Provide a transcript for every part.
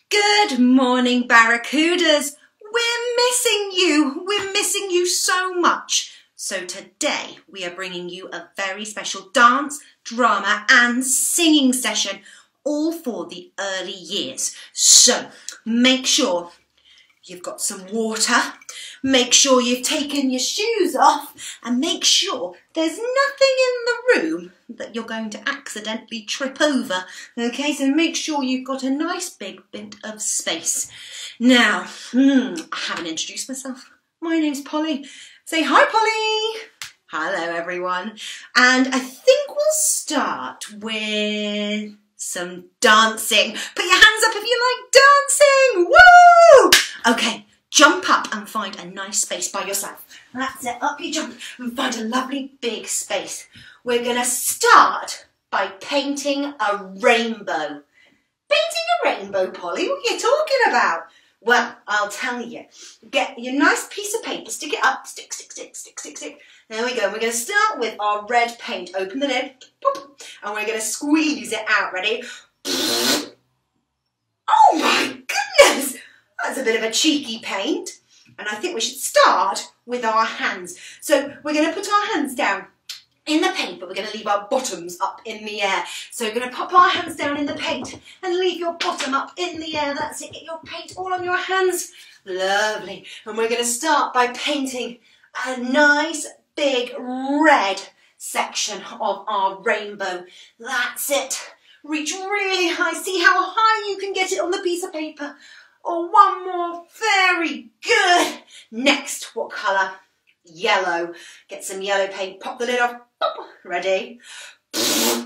Good morning, Barracudas. We're missing you. We're missing you so much. So today we are bringing you a very special dance, drama and singing session, all for the early years. So make sure you've got some water, make sure you've taken your shoes off, and make sure there's nothing in the room that you're going to accidentally trip over. Okay, so make sure you've got a nice big bit of space. Now, I haven't introduced myself. My name's Polly. Say hi, Polly. Hello, everyone. And I think we'll start with some dancing. Put your hands up if you like dancing. Woo! Okay, jump up and find a nice space by yourself. That's it, up you jump and find a lovely big space. We're gonna start by painting a rainbow. Painting a rainbow, Polly, what are you talking about? Well, I'll tell you. Get your nice piece of paper, stick it up, stick. There we go. We're going to start with our red paint. Open the lid, pop, and we're going to squeeze it out. Ready? Oh my goodness! That's a bit of a cheeky paint. And I think we should start with our hands. So we're going to put our hands down in the paint, but we're going to leave our bottoms up in the air. So we're going to pop our hands down in the paint and leave your bottom up in the air. That's it. Get your paint all on your hands. Lovely. And we're going to start by painting a nice big red section of our rainbow. That's it. Reach really high. See how high you can get it on the piece of paper. Oh, one more. Very good. Next, what colour? Yellow. Get some yellow paint. Pop the lid off. Ready? Okay,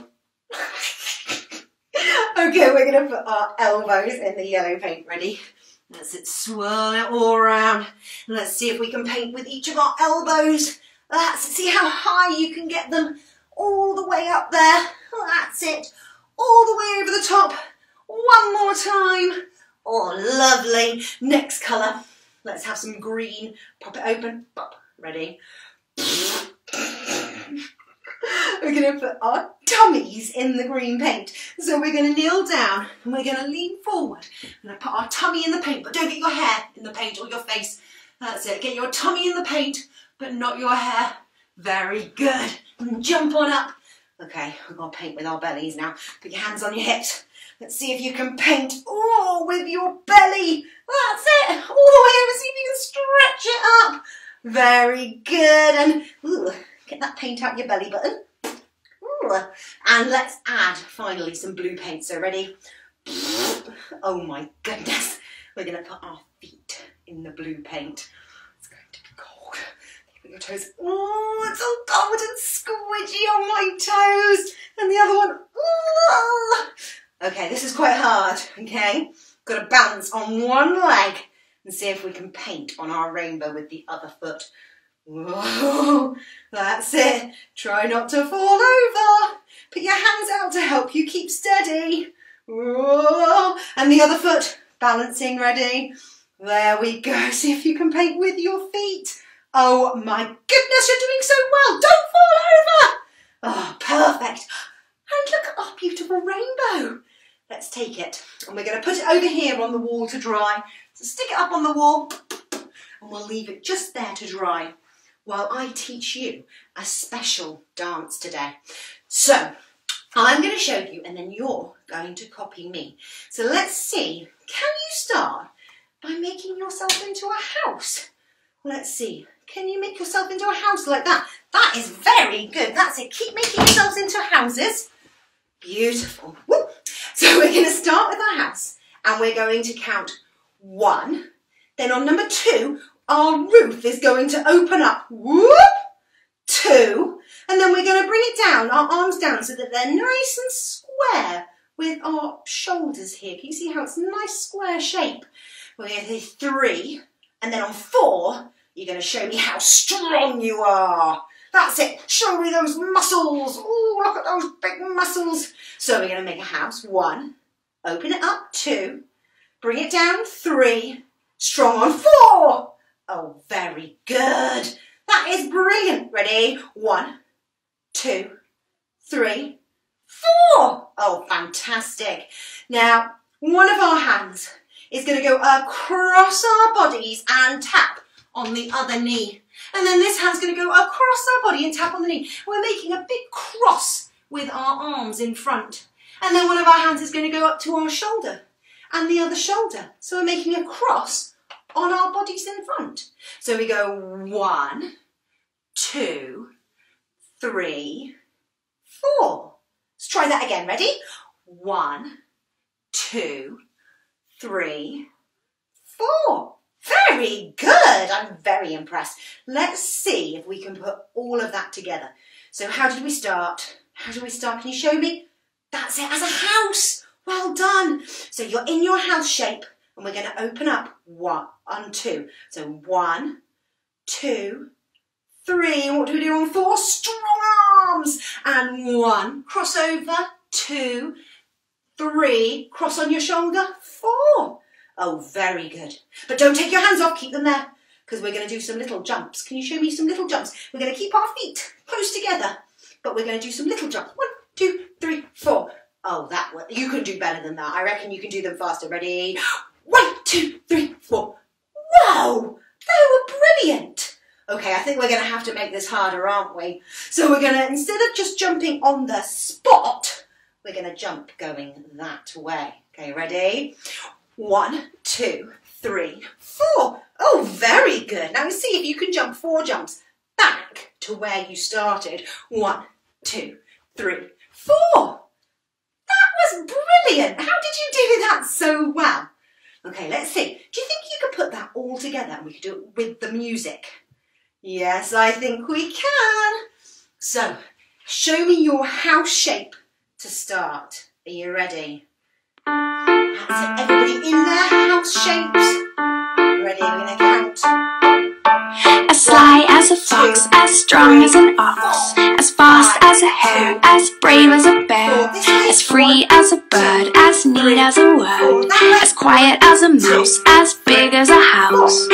we're going to put our elbows in the yellow paint. Ready? That's it. Swirl it all around. Let's see if we can paint with each of our elbows. That's it. See how high you can get them. All the way up there. That's it. All the way over the top. One more time. Oh, lovely. Next colour. Let's have some green. Pop it open. Pop. Ready? We're going to put our tummies in the green paint. So we're going to kneel down and we're going to lean forward. We're going to put our tummy in the paint, but don't get your hair in the paint or your face. That's it. Get your tummy in the paint, but not your hair. Very good. And jump on up. Okay, we're going to paint with our bellies now. Put your hands on your hips. Let's see if you can paint, with your belly. That's it. All the way over. See if you can stretch it up. Very good. And get that paint out your belly button. And let's add, finally, some blue paint. So ready? Oh my goodness. We're going to put our feet in the blue paint. It's going to be cold. Put your toes. Oh, it's all cold and squidgy on my toes. And the other one. Okay, this is quite hard, okay? Got to balance on one leg and see if we can paint on our rainbow with the other foot. Whoa, that's it. Try not to fall over. Put your hands out to help you keep steady. Whoa, and the other foot, balancing, ready? There we go. See if you can paint with your feet. Oh my goodness, you're doing so well. Don't fall over. Oh, perfect. And look at our beautiful rainbow. Let's take it and we're going to put it over here on the wall to dry. So stick it up on the wall and we'll leave it just there to dry while I teach you a special dance today. So I'm going to show you and then you're going to copy me. So let's see, can you start by making yourself into a house? Let's see, can you make yourself into a house like that? That is very good, that's it. Keep making yourselves into houses. Beautiful. Woo. So we're going to start with our house and we're going to count 1. Then on number 2, our roof is going to open up. Whoop. 2. And then we're going to bring it down, our arms down so that they're nice and square with our shoulders here. Can you see how it's a nice square shape? We're going to do 3. And then on 4, you're going to show me how strong you are. That's it. Show me those muscles. Oh, look at those big muscles. So we're going to make a house. 1. Open it up. 2. Bring it down. 3. Strong on 4. Oh, very good. That is brilliant. Ready? 1, 2, 3, 4. Oh, fantastic. Now, one of our hands is going to go across our bodies and tap on the other knee. And then this hand's going to go across our body and tap on the knee. We're making a big cross with our arms in front. And then one of our hands is going to go up to our shoulder and the other shoulder. So we're making a cross on our bodies in front. So we go 1, 2, 3, 4. Let's try that again. Ready? 1, 2, 3, 4. Very good. I'm very impressed. Let's see if we can put all of that together. So how did we start? How did we start? Can you show me? That's it, as a house. Well done. So you're in your house shape and we're going to open up 1 and 2. So 1, 2, 3. And what do we do on 4? Strong arms. And 1. Cross over. 2, 3. Cross on your shoulder. 4. Oh, very good. But don't take your hands off. Keep them there because we're going to do some little jumps. Can you show me some little jumps? We're going to keep our feet close together, but we're going to do some little jumps. 1, 2, 3, 4. Oh, that one. You can do better than that. I reckon you can do them faster. Ready? 1, 2, 3, 4. Whoa! They were brilliant. Okay, I think we're going to have to make this harder, aren't we? So we're going to, instead of just jumping on the spot, we're going to jump going that way. Okay, ready? 1, 2, 3, 4. Oh, very good. Now see if you can jump 4 jumps back to where you started. 1, 2, 3, 4. That was brilliant. How did you do that so well? Okay, let's see. Do you think you could put that all together and we could do it with the music? Yes, I think we can. So, show me your house shape to start. Are you ready? That's it. Everybody in their house shapes. Ready? We're going to count. As sly as a fox, as strong as an ox, as fast as a hare, as brave as a bear, as free as a bird, as neat as a word, as quiet as a mouse, as big as a house.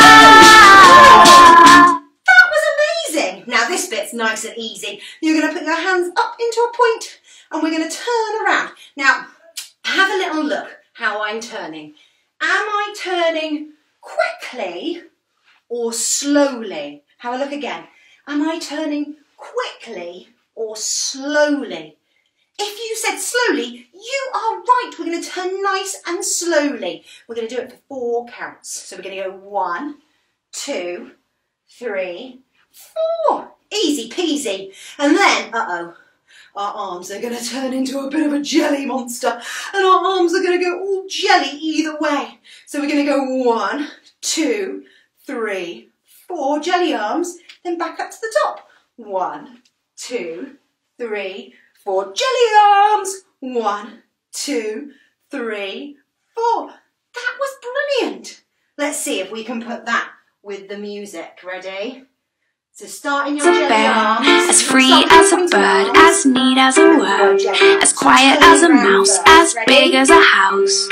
Ah! That was amazing. Now this bit's nice and easy. You're going to put your hands up into a point and we're going to turn around. Now, have a little look how I'm turning. Am I turning quickly or slowly? Have a look again. Am I turning quickly or slowly? If you said slowly, you are right. We're going to turn nice and slowly. We're going to do it for 4 counts. So we're going to go 1, 2, 3, 4. Easy peasy. And then, our arms are going to turn into a bit of a jelly monster. And our arms are going to go all jelly either way. So we're going to go 1, 2, 3, 4 jelly arms. Then back up to the top. 1, 2, 3, 4 jelly arms. 1, 2, 3, 4. That was brilliant. Let's see if we can put that with the music. Ready? So starting your jelly arms, as free as a bird, as neat as a word, as quiet as a mouse, as big as a house.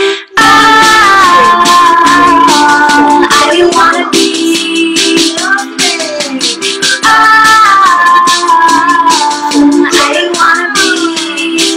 I do wanna be. I do wanna be.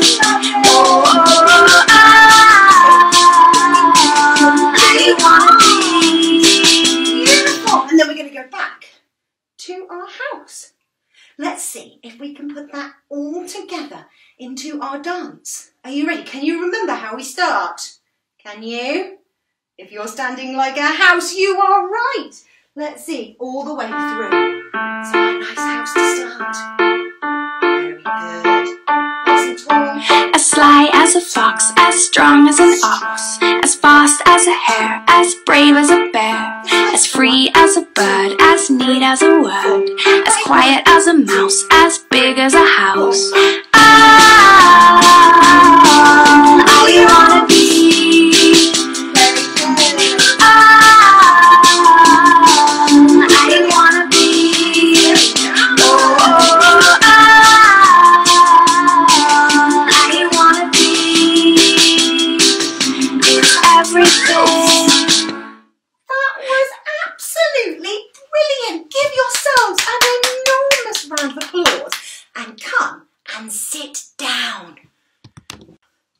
I do wanna be. Beautiful. And then we're going to go back to our house. Let's see if we can put that all together into our dance. Are you ready? Can you remember how we start? Can you? If you're standing like a house, you are right. Let's see, all the way through. So a nice house to start. Very good. Nice and tall. As sly as a fox, as strong as an ox, as fast as a hare, as brave as a bear, as free as a bird, as neat as a word, as quiet as a mouse, as big as a house. I wanna be. I wanna be. I wanna be. It's everything. That was absolutely brilliant. Give yourselves an enormous round of applause and come and sit down.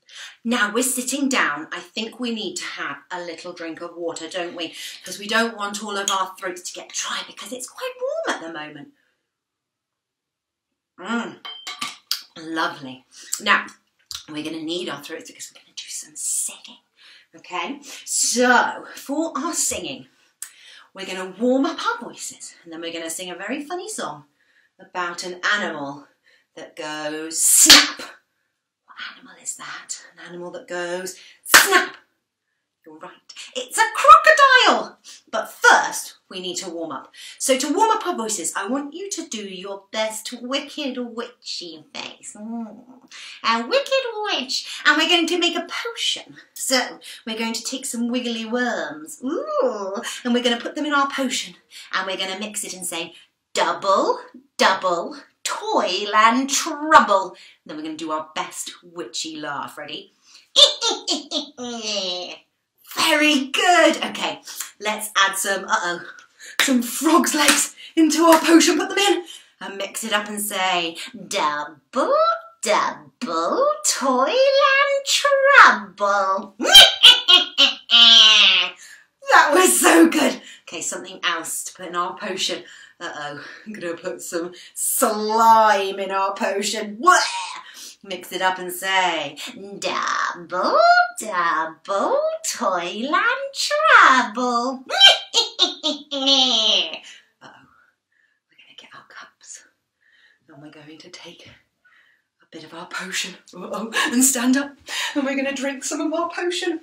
Now we're sitting down. I think we need to have a little drink of water, don't we? Because we don't want all of our throats to get dry because it's quite warm at the moment. Lovely. Now, we're going to need our throats because we're going to do some singing. Okay? So, for our singing, we're going to warm up our voices and then we're going to sing a very funny song about an animal that goes snap. What animal is that? An animal that goes snap. You're right. It's a crocodile. But first, we need to warm up. So to warm up our voices, I want you to do your best wicked witchy face. A wicked witch. And we're going to make a potion. So we're going to take some wiggly worms. Ooh. And we're going to put them in our potion. And we're going to mix it and say, double, double, toil and trouble. And then we're going to do our best witchy laugh. Ready? Very good. Okay, let's add some frog's legs into our potion. Put them in and mix it up and say, double, double, toil and trouble. That was so good. Okay, something else to put in our potion. I'm going to put some slime in our potion. Wah! Mix it up and say, double, double, toil and trouble. We're going to get our cups and we're going to take a bit of our potion and stand up and we're going to drink some of our potion.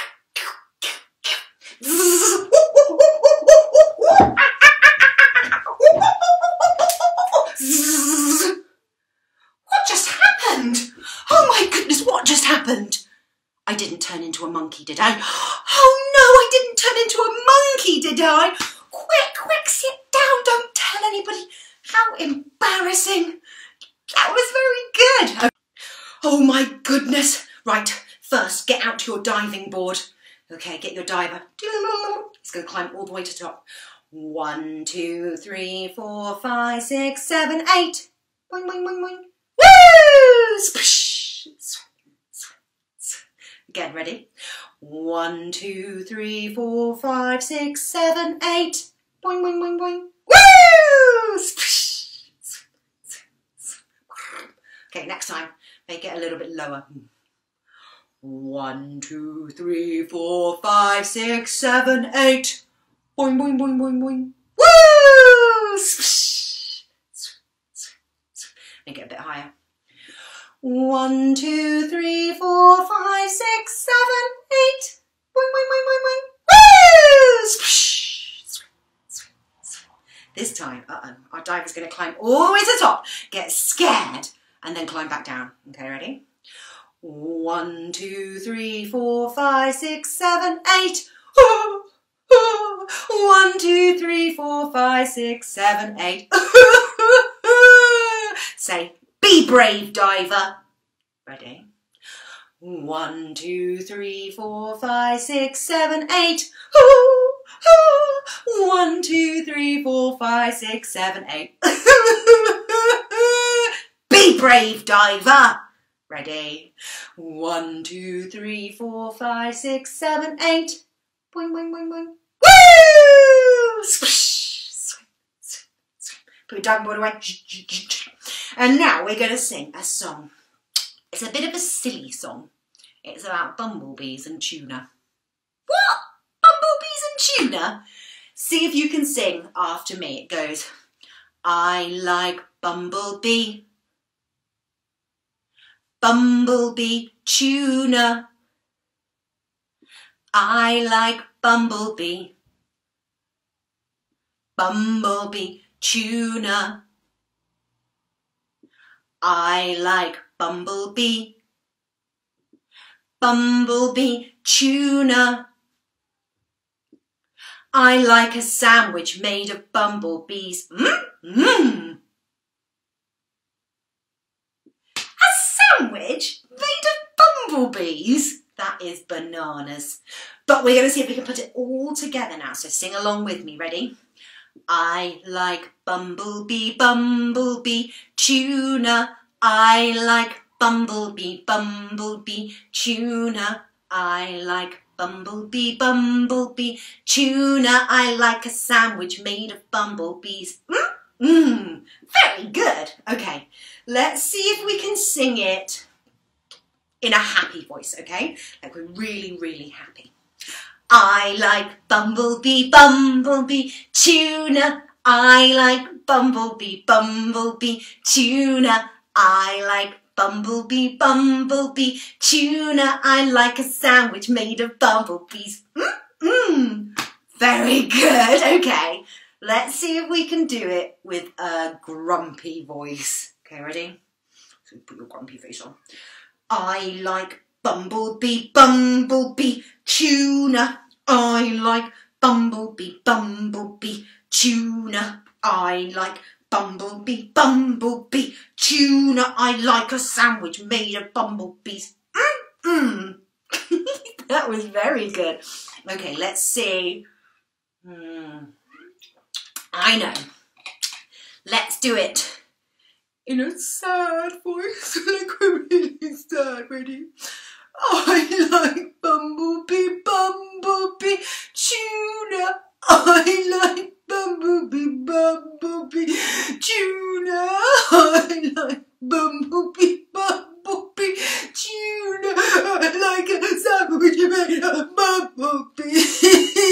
What just happened? Oh my goodness, what just happened? I didn't turn into a monkey, did I? Oh no, I didn't turn into a monkey, did I? Quick, sit down, don't tell anybody. How embarrassing. That was very good. Oh my goodness. Right, first get out your diving board. Okay, get your diver. It's going to climb all the way to the top. 1, 2, 3, 4, 5, 6, 7, 8. Boing, boing, boing, boing. Woo! Again, ready? 1, 2, 3, 4, 5, 6, 7, 8. Boing, boing, boing, boing. Woo! Okay, next time, make it a little bit lower. 1, 2, 3, 4, 5, 6, 7, 8. Boing, boing, boing, boing, boing. Woo! Make it a bit higher. 1, 2, 3, 4, 5, 6, 7, 8. Boing, boing, boing, boing, boing. Woo! This time, our diver's going to climb all the way to the top, get scared, and then climb back down. Okay, ready? 1, 2, 3, 4, 5, 6, 7, 8. 1, 2, 3, 4, 5, 6, 7, 8. Say, be brave, diver. Ready? 1, 2, 3, 4, 5, 6, 7, 8. 1, 2, 3, 4, 5, 6, 7, 8. Be brave, diver. Ready? 1, 2, 3, 4, 5, 6, 7, 8. Boing, boing, boing, boing. Woo! Put your diving board away. And now we're going to sing a song. It's a bit of a silly song. It's about bumblebees and tuna. What? Bumblebees and tuna? See if you can sing after me. It goes, I like bumblebee. Bumblebee, tuna. I like bumblebee. Bumblebee, tuna. I like bumblebee. Bumblebee, tuna. I like a sandwich made of bumblebees. Sandwich made of bumblebees? That is bananas. But we're going to see if we can put it all together now. So sing along with me. Ready? I like bumblebee, bumblebee, tuna. I like bumblebee, bumblebee, tuna. I like bumblebee, bumblebee, tuna. I like a sandwich made of bumblebees. Very good. Okay, let's see if we can sing it in a happy voice, okay? Like we're really, really happy. I like bumblebee, bumblebee, tuna. I like bumblebee, bumblebee, tuna. I like bumblebee, bumblebee, tuna. I like a sandwich made of bumblebees. Very good. Okay, let's see if we can do it with a grumpy voice. Okay, ready? So put your grumpy face on. I like bumblebee, bumblebee, tuna. I like bumblebee, bumblebee, tuna. I like bumblebee, bumblebee, tuna. I like a sandwich made of bumblebees. That was very good. Okay, let's see. I know. Let's do it in a sad voice, like we're really sad. Ready? I like bumblebee, bumblebee, tuna. I like bumblebee, bumblebee, tuna. I like bumblebee, bumblebee, tuna. I like a sandwich made of bumblebees.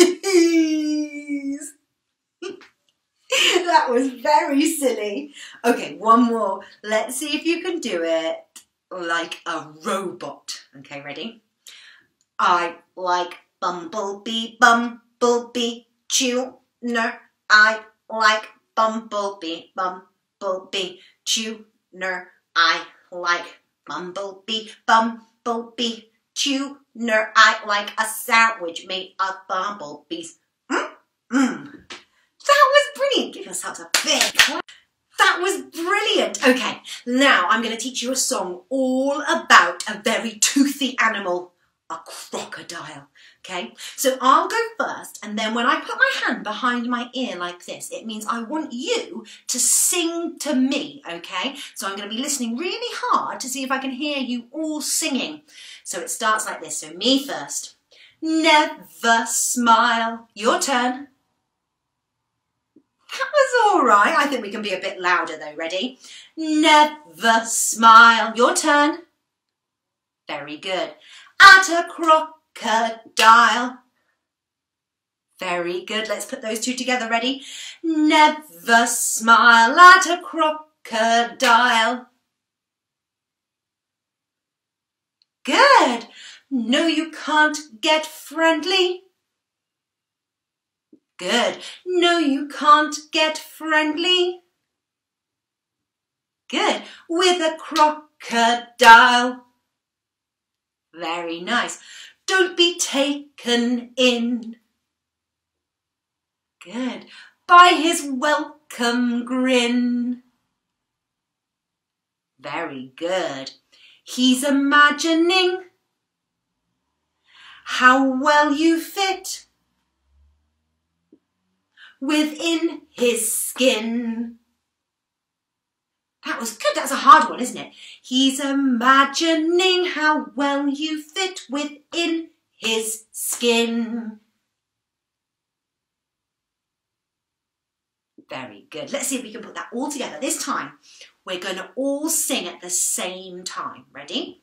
That was very silly. Okay, one more. Let's see if you can do it like a robot. Okay, ready? I like bumblebee, bumblebee, tuna. I like bumblebee, bumblebee, tuna. I like bumblebee, bumblebee, tuna. I like a sandwich made of bumblebees. That was brilliant. Give yourselves a big clap. That was brilliant. Okay, now I'm going to teach you a song all about a very toothy animal, a crocodile. Okay, so I'll go first, and then when I put my hand behind my ear like this, it means I want you to sing to me, okay? So I'm going to be listening really hard to see if I can hear you all singing. So it starts like this. So me first. Never smile. Your turn. That was all right. I think we can be a bit louder though. Ready? Never smile. Your turn. Very good. At a crocodile. Very good. Let's put those two together. Ready? Never smile at a crocodile. Good. No, you can't get friendly. Good. No, you can't get friendly. Good. With a crocodile. Very nice. Don't be taken in. Good. By his welcome grin. Very good. He's imagining how well you fit within his skin. That was good. That's a hard one, isn't it? He's imagining how well you fit within his skin. Very good. Let's see if we can put that all together. This time, we're going to all sing at the same time. Ready?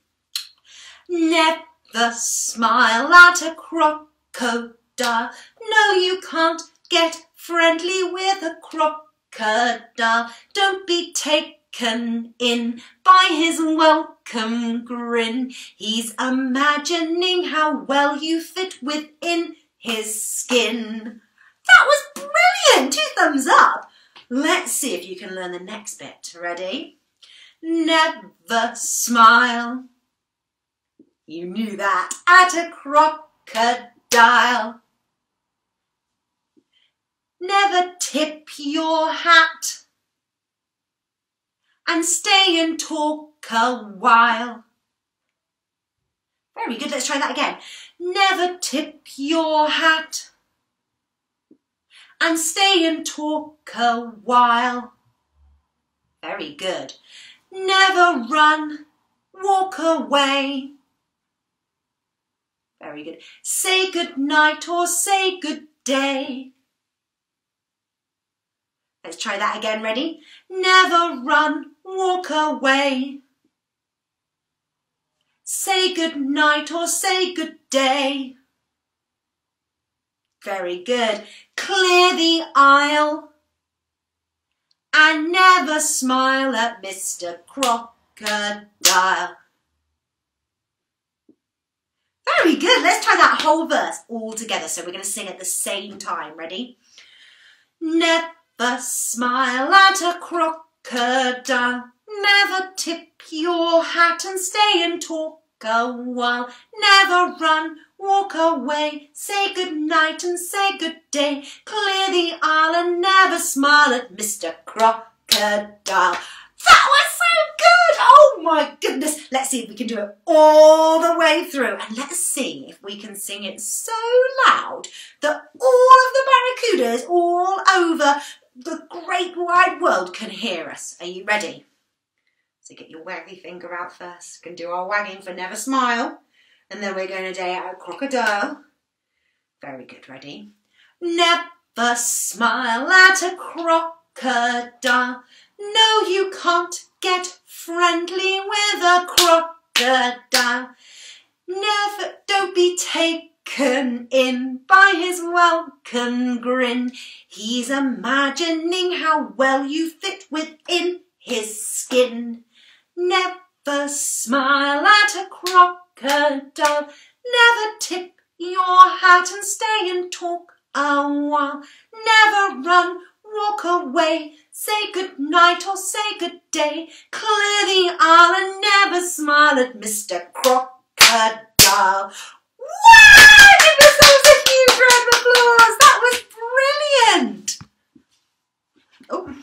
Never smile at a crocodile. No, you can't get friendly with a crocodile. Don't be taken in by his welcome grin. He's imagining how well you fit within his skin. That was brilliant! 2 thumbs up. Let's see if you can learn the next bit. Ready? Never smile. You knew that. At a crocodile. Never tip your hat and stay and talk a while. Very good. Let's try that again. Never tip your hat and stay and talk a while. Very good. Never run walk away. Very good. Say good night or say good day. Let's try that again, ready? Never run, walk away. Say good night or say good day. Very good. Clear the aisle and never smile at Mr. Crocodile. Very good. Let's try that whole verse all together. So we're going to sing at the same time. Ready? Never smile at a crocodile. Never tip your hat and stay and talk a while. Never run, walk away. Say good night and say good day. Clear the aisle and never smile at Mr. Crocodile. That was so good! Oh my goodness! Let's see if we can do it all the way through, and let's see if we can sing it so loud that all of the barracudas all over the great wide world can hear us. Are you ready? So get your waggy finger out first. We can do our wagging for never smile, and then we're going to day out crocodile. Very good. Ready? Never smile at a crocodile. No, you can't get friendly with a crocodile. Never, don't be taken in by his welcome grin. He's imagining how well you fit within his skin. Never smile at a crocodile. Never tip your hat and stay and talk a while. Never run, walk away. Say good night or say good day. Clear the aisle and never smile at Mr. Crocodile. Wow! Give yourselves a huge round of applause. That was brilliant. Oh.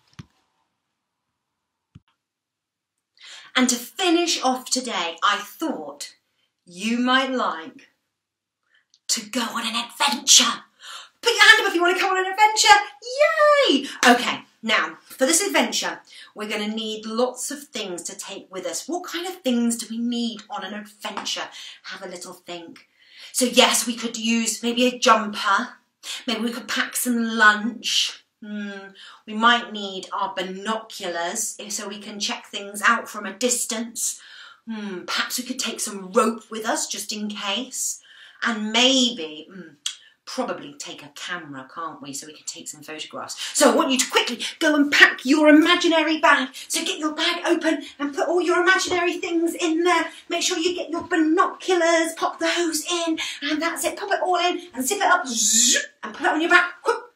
And to finish off today, I thought you might like to go on an adventure. Put your hand up if you want to come on an adventure. Yay! Okay, now for this adventure, we're going to need lots of things to take with us. What kind of things do we need on an adventure? Have a little think. So yes, we could use maybe a jumper. Maybe we could pack some lunch. We might need our binoculars so we can check things out from a distance. Perhaps we could take some rope with us just in case. And maybe, probably take a camera, can't we? So we can take some photographs. So I want you to quickly go and pack your imaginary bag. So get your bag open and put all your imaginary things in there. Make sure you get your binoculars, pop those in, and that's it. Pop it all in and zip it up and put it on your back.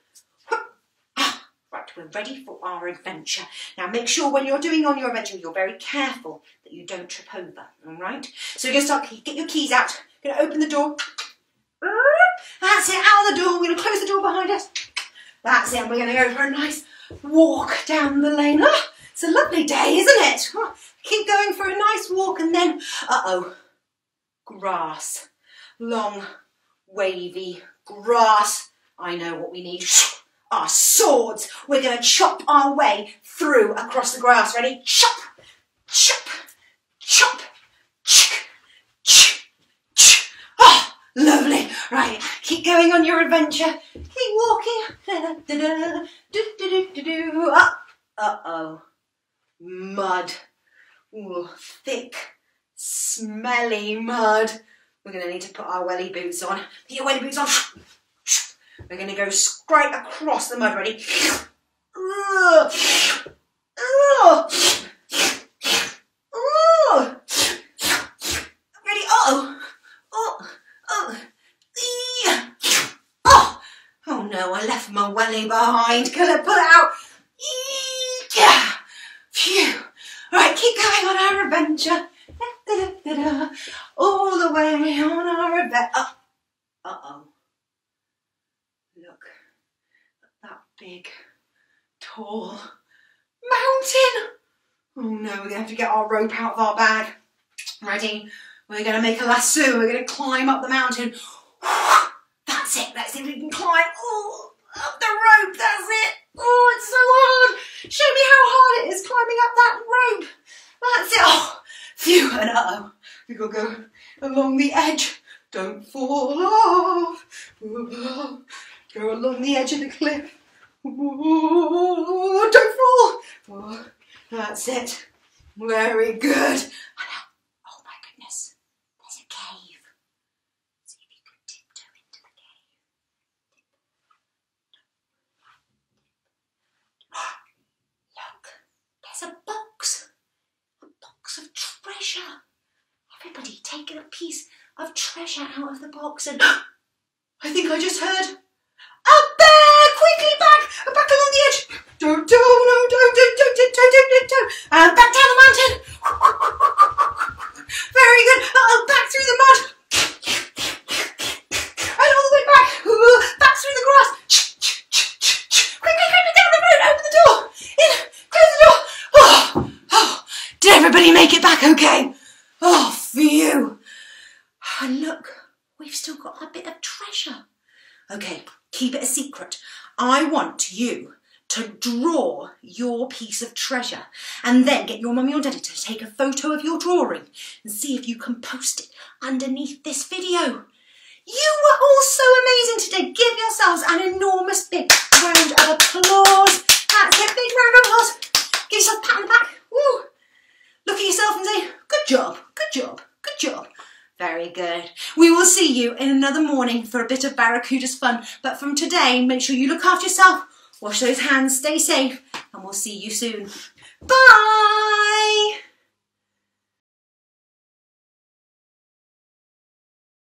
Right, we're ready for our adventure. Now make sure when you're doing on your adventure, you're very careful that you don't trip over, all right? So we're going to start, get your keys out. Going to open the door. That's it, out of the door. We're going to close the door behind us. That's it, and we're going to go for a nice walk down the lane. Oh, it's a lovely day, isn't it? Oh, keep going for a nice walk and then, grass. Long, wavy grass. I know what we need. Our swords. We're going to chop our way through across the grass. Ready? Chop, chop, chop, ch, ch, ch. Oh, lovely. Right, keep going on your adventure. Keep walking. Uh-oh. Mud. Ooh, thick, smelly mud. We're going to need to put our welly boots on. Put your welly boots on. We're going to go straight across the mud. Ready? Ready? Oh no, I left my welly behind. Can I pull it out? Phew. Right, keep going on our adventure. All the way on our adventure. Uh-oh. Look at that big, tall mountain. Oh no, we're going to have to get our rope out of our bag. Ready? We're going to make a lasso. We're going to climb up the mountain. That's it. Let's see if we can climb. Oh, up the rope. That's it. Oh, it's so hard. Show me how hard it is climbing up that rope. That's it. Oh, Phew, and uh-oh. We gotta go along the edge. Don't fall off. Go along the edge of the cliff. Don't fall. Oh, that's it. Very good. Oh my goodness. There's a cave. See if you can tiptoe into the cave. Look, there's a box. A box of treasure. Everybody take a piece of treasure out of the box and I think I just heard a bear! Quickly back along the edge. Don't. And back down the mountain. Very good. Back through the mud. And all the way back. Back through the grass. Quickly down the road. Open the door. In. Close the door. Oh. Did everybody make it back okay? Oh, phew. And look, we've still got a bit of treasure. Okay, keep it a secret. I want you to draw your piece of treasure and then get your mummy or daddy to take a photo of your drawing and see if you can post it underneath this video. You were all so amazing today. Give yourselves an enormous big round of applause. That's it, big round of applause. Give yourself a pat on the back. Woo. Look at yourself and say, good job, good job, good job. Very good. We will see you in another morning for a bit of Barracuda's fun. But from today, make sure you look after yourself, wash those hands, stay safe, and we'll see you soon. Bye!